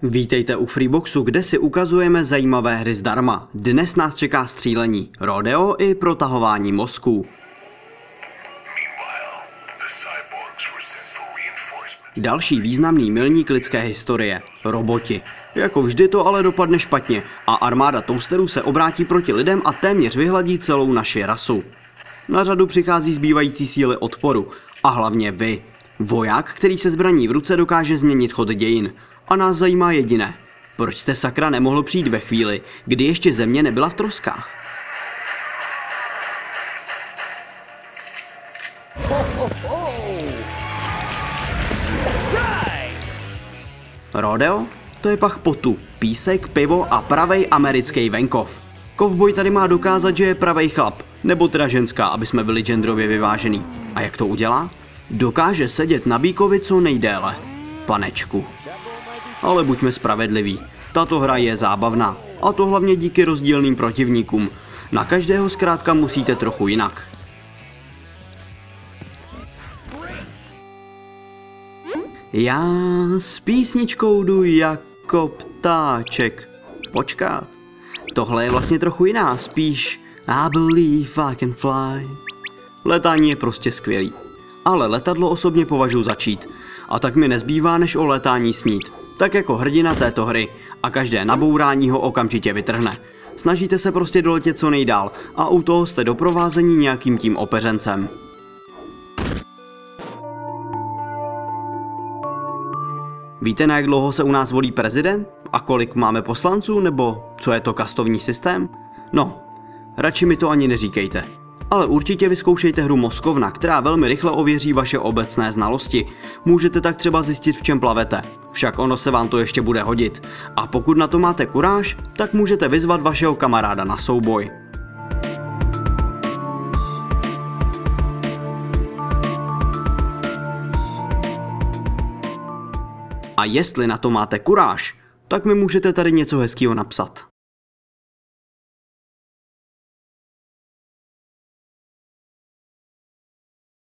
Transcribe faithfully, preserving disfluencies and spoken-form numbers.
Vítejte u Freeboxu, kde si ukazujeme zajímavé hry zdarma. Dnes nás čeká střílení, rodeo i protahování mozků. Další významný milník lidské historie. Roboti. Jako vždy to ale dopadne špatně a armáda toasterů se obrátí proti lidem a téměř vyhladí celou naši rasu. Na řadu přichází zbývající síly odporu. A hlavně vy. Voják, který se zbraní v ruce dokáže změnit chod dějin. A nás zajímá jediné. Proč jste sakra nemohl přijít ve chvíli, kdy ještě země nebyla v troskách? Rodeo? To je pach potu, písek, pivo a pravej americký venkov. Kovboj tady má dokázat, že je pravej chlap, nebo teda ženská, aby jsme byli genderově vyvážený. A jak to udělá? Dokáže sedět na býkovi co nejdéle. Panečku. Ale buďme spravedliví. Tato hra je zábavná. A to hlavně díky rozdílným protivníkům. Na každého zkrátka musíte trochu jinak. Já s písničkou jdu jako ptáček. Počkat. Tohle je vlastně trochu jiná, spíš I believe I can fly. Letání je prostě skvělý. Ale letadlo osobně považuji za cheat. A tak mi nezbývá, než o letání snít. Tak jako hrdina této hry. A každé nabourání ho okamžitě vytrhne. Snažíte se prostě doletět co nejdál a u toho jste doprovázení nějakým tím opeřencem. Víte, na jak dlouho se u nás volí prezident? A kolik máme poslanců? Nebo co je to kastovní systém? No, radši mi to ani neříkejte. Ale určitě vyzkoušejte hru Mozkovna, která velmi rychle ověří vaše obecné znalosti. Můžete tak třeba zjistit, v čem plavete. Však ono se vám to ještě bude hodit. A pokud na to máte kuráž, tak můžete vyzvat vašeho kamaráda na souboj. A jestli na to máte kuráž, tak mi můžete tady něco hezkýho napsat.